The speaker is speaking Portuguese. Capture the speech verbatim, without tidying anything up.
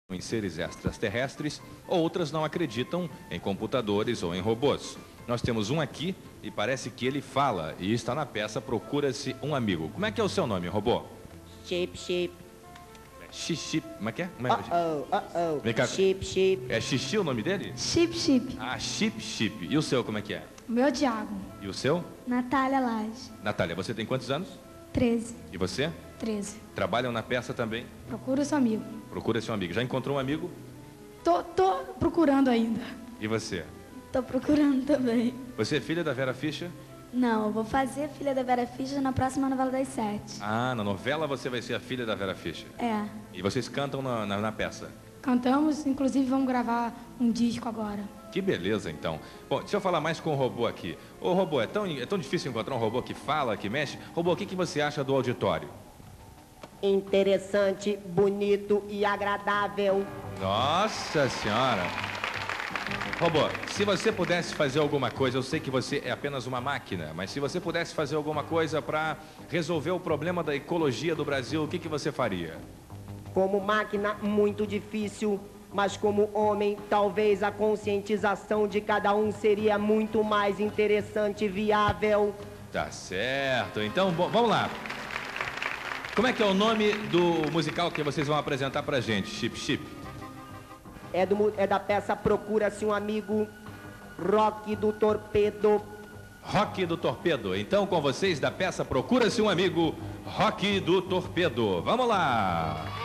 em seres extraterrestres, outras não acreditam em computadores ou em robôs. Nós temos um aqui e parece que ele fala e está na peça Procura-se um Amigo. Como é que é o seu nome, robô? Chip, chip. Xixi, como é que é? Como é? Uh-oh, uh-oh. Vem cá. Chip, chip. É Xixi o nome dele? Chip, chip. Ah, Chip Chip. E o seu, como é que é? O meu Thiago. E o seu? Natália Laje. Natália, você tem quantos anos? treze. E você? treze. Trabalham na peça também? Procura seu amigo. Procura seu amigo. Já encontrou um amigo? Tô, tô procurando ainda. E você? Tô procurando também. Você é filha da Vera Fischer? Não, eu vou fazer Filha da Vera Fischer na próxima novela das sete. Ah, na novela você vai ser a filha da Vera Fischer. É. E vocês cantam na, na, na peça? Cantamos, inclusive vamos gravar um disco agora. Que beleza, então. Bom, deixa eu falar mais com o robô aqui. Ô, robô, é tão, é tão difícil encontrar um robô que fala, que mexe? Robô, o que, que você acha do auditório? Interessante, bonito e agradável. Nossa Senhora! Robô, se você pudesse fazer alguma coisa, eu sei que você é apenas uma máquina, mas se você pudesse fazer alguma coisa para resolver o problema da ecologia do Brasil, o que, que você faria? Como máquina, muito difícil, mas como homem, talvez a conscientização de cada um seria muito mais interessante e viável. Tá certo. Então, bom, vamos lá. Como é que é o nome do musical que vocês vão apresentar pra gente, Chip Chip? É, do, é da peça Procura-se um Amigo, Rock do Torpedo. Rock do Torpedo. Então, com vocês, da peça Procura-se um Amigo, Rock do Torpedo. Vamos lá!